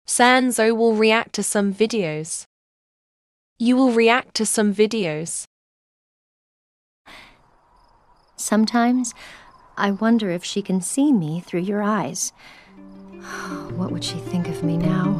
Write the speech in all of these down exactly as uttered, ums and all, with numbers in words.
Sanzo will react to some videos. You will react to some videos. Sometimes, I wonder if she can see me through your eyes. What would she think of me now?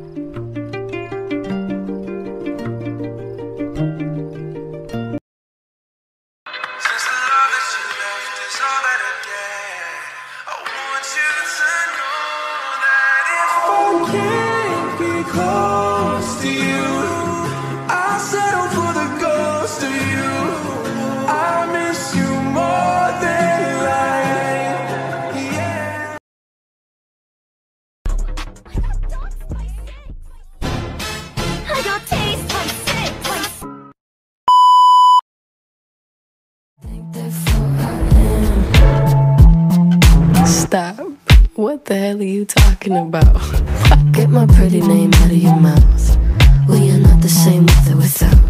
Since the love that you left is all that I get, I want you to know that if I can't be close to you, I'll settle for the ghost of you. I miss you more than life, yeah. I got taste like sick, like Stop. What the hell are you talking about? Get my pretty name out of your mouth. We are not the same with or without.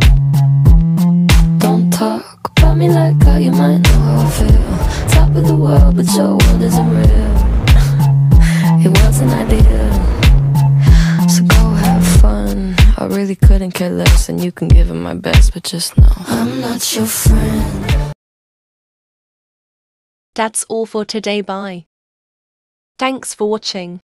Don't talk about me like how you might know how I feel. Top of the world, but your world isn't real. It wasn't ideal. So go have fun. I really couldn't care less, and you can give it my best, but just know I'm not your friend. That's all for today. Bye. Thanks for watching.